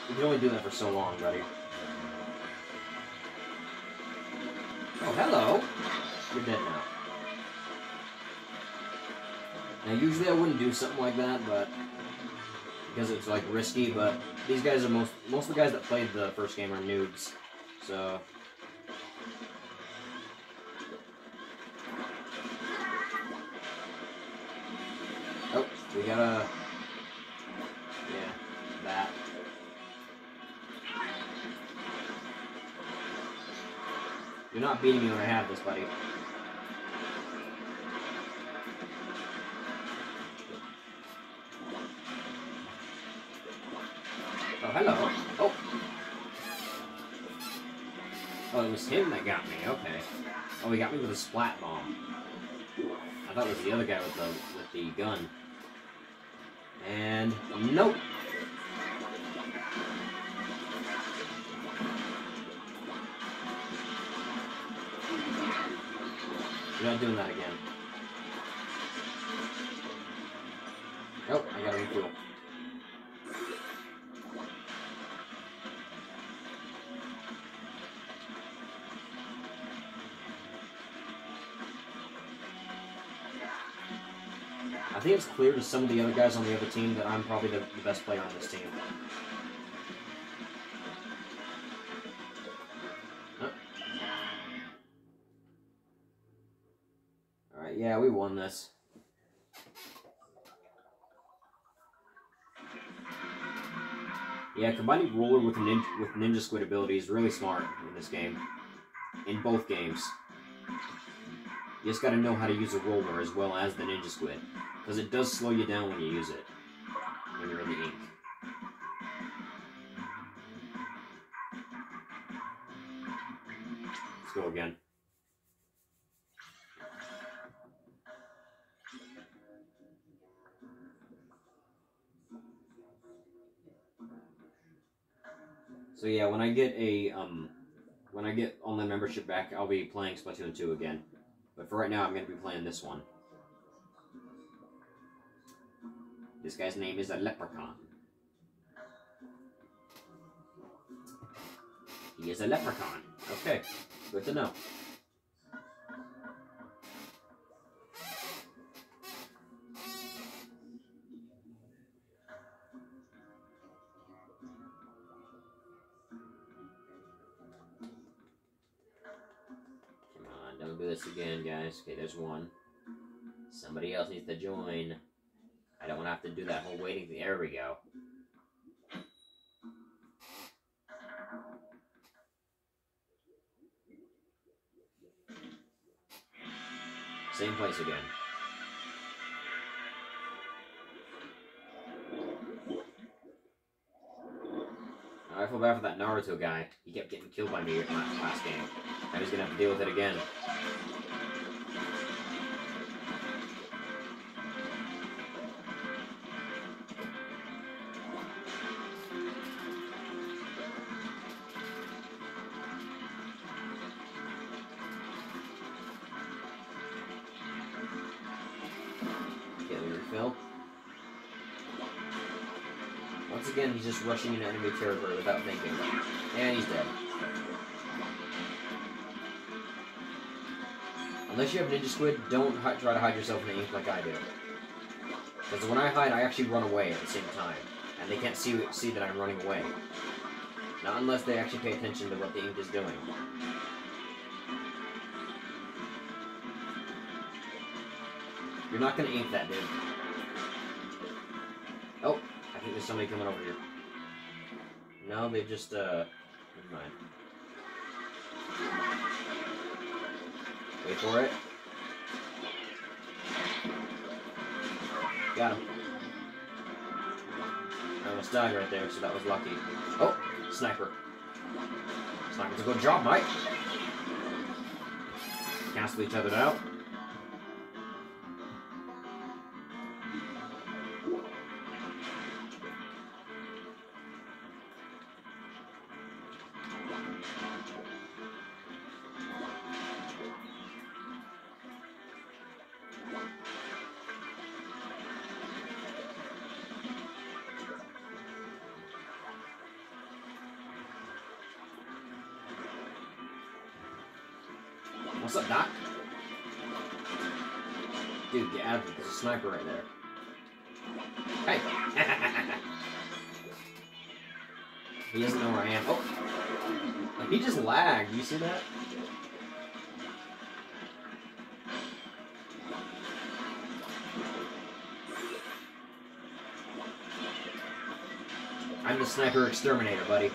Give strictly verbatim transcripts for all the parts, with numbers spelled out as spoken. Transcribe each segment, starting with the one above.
You can only do that for so long, buddy. Oh, hello! You're dead now. Now, usually I wouldn't do something like that, but... because it's, like, risky, but these guys are most... most of the guys that played the first game are noobs, so... Oh, we gotta... yeah, that. You're not beating me when I have this, buddy. Oh, hello. Oh. Oh, it was him that got me. Okay. Oh, he got me with a splat bomb. I thought it was the other guy with the with the gun. And nope. You're not doing that again. Nope, I gotta refuel. I think it's clear to some of the other guys on the other team that I'm probably the, the best player on this team. Huh. Alright, yeah, we won this. Yeah, combining Roller with ninja, with Ninja Squid ability is really smart in this game. In both games. You just gotta know how to use a Roller as well as the Ninja Squid. Because it does slow you down when you use it. When you're in the ink. Let's go again. So yeah, when I get a, um, when I get online membership back, I'll be playing Splatoon two again. But for right now, I'm going to be playing this one. This guy's name is a leprechaun. He is a leprechaun. Okay, good to know. Come on, don't do this again, guys. Okay, there's one. Somebody else needs to join. I don't want to have to do that whole waiting thing. There we go. Same place again. I feel bad for that Naruto guy. He kept getting killed by me in my last game. Now he's gonna have to deal with it again. Refill. Once again, he's just rushing into enemy territory without thinking. And he's dead. Unless you have Ninja Squid, don't try to hide yourself in the ink like I do. Because when I hide, I actually run away at the same time. And they can't see, see that I'm running away. Not unless they actually pay attention to what the ink is doing. You're not gonna ink that, dude. Oh, I think there's somebody coming over here. No, they just, uh, never mind. Wait for it. Got him. I almost died right there, so that was lucky. Oh, sniper. Sniper's a good job, Mike. Cancel each other out. What's up, Doc? Dude, get out of here. There's a sniper right there. Hey! He doesn't know where I am. Oh! He just lagged. You see that? I'm the sniper exterminator, buddy.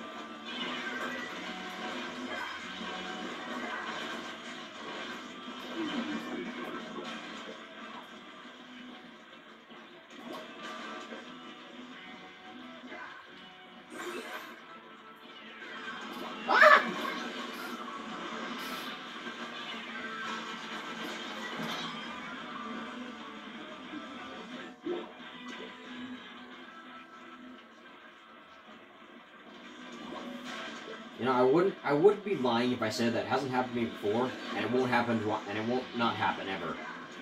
You know, I wouldn't I wouldn't be lying if I said that it hasn't happened to me before, and it won't happen to, and it won't not happen ever.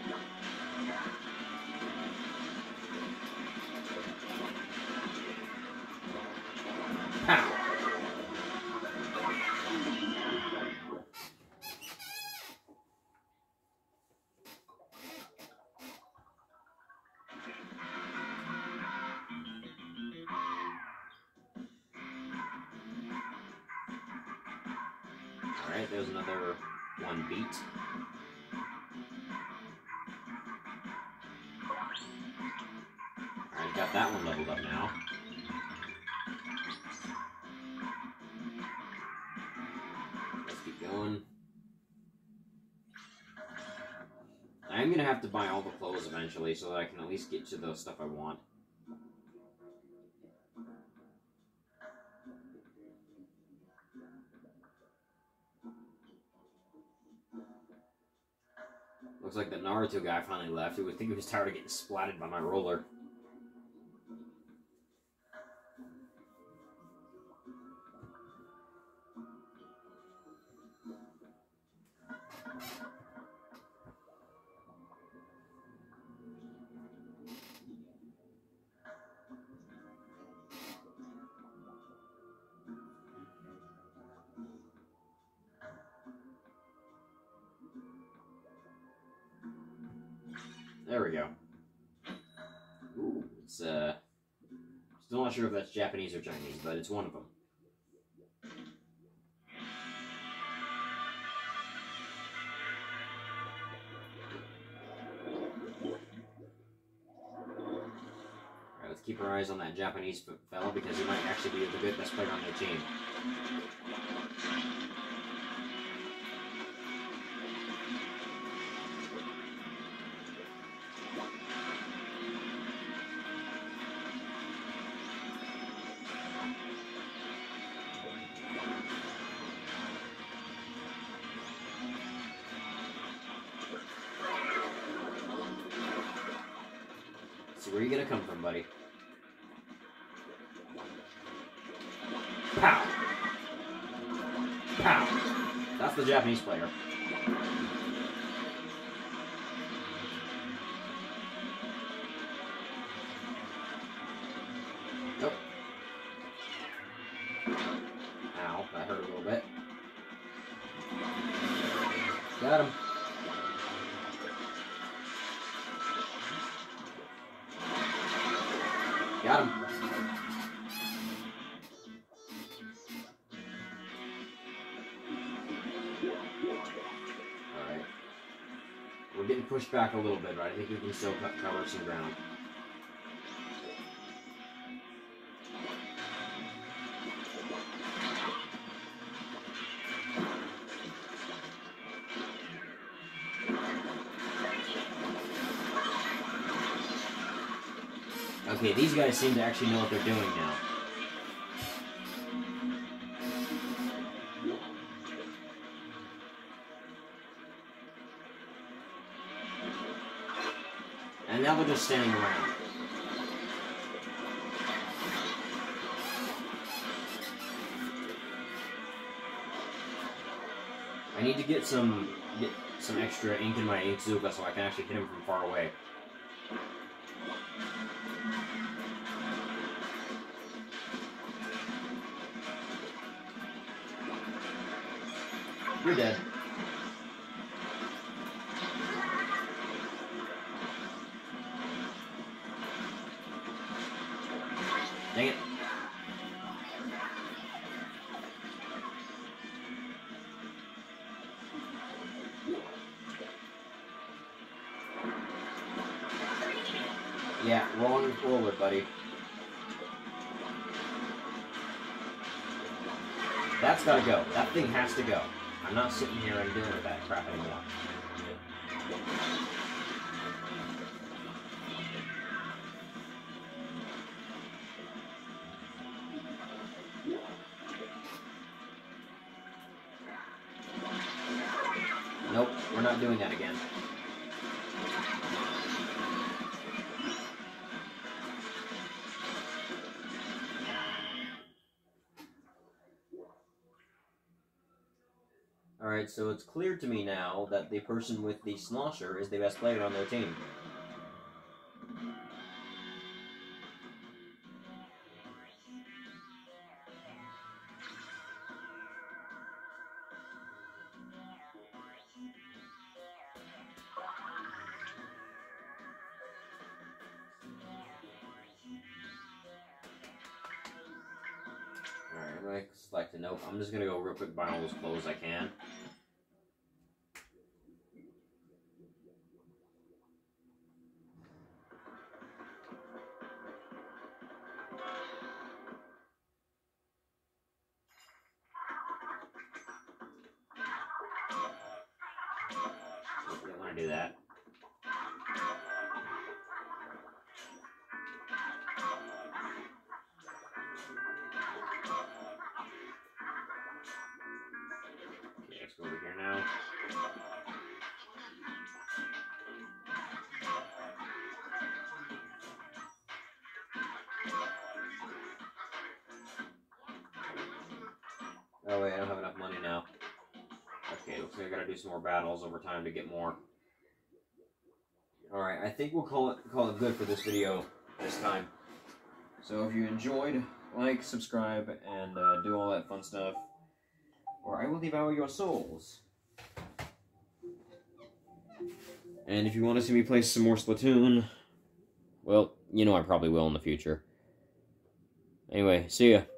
Pow! Alright, there's another one beat. Alright, got that one leveled up now. Let's keep going. I'm gonna have to buy all the clothes eventually so that I can at least get to the stuff I want. Looks like the Naruto guy finally left. He would think he was tired of getting splatted by my roller. There we go. Ooh, it's, uh... still not sure if that's Japanese or Chinese, but it's one of them. Alright, let's keep our eyes on that Japanese fella, because he might actually be the good best player on their team. So where are you gonna come from, buddy? Pow! Pow! That's the Japanese player. Nope. Ow, that hurt a little bit. Got him. Got him. Alright. We're getting pushed back a little bit, but I think we can still cover some ground. Okay, these guys seem to actually know what they're doing now. And now they're just standing around. I need to get some get some extra ink in my Inkzuka so I can actually hit him from far away. You're dead. Yeah, wrong roller, buddy. That's gotta go. That thing has to go. I'm not sitting here and dealing with that crap anymore. Nope, we're not doing that again. Alright, so it's clear to me now that the person with the slosher is the best player on their team. Alright, I'm going to select a nope. I'm just going to go real quick buy all those clothes I can. Don't want to do that. Okay, let's go over here now. Oh wait, I don't have enough money now. Okay, looks like I gotta do some more battles over time to get more. Alright, I think we'll call it call it good for this video this time. So if you enjoyed, like, subscribe, and uh, do all that fun stuff, or I will devour your souls. And if you want to see me play some more Splatoon, well, you know I probably will in the future. Anyway, see ya.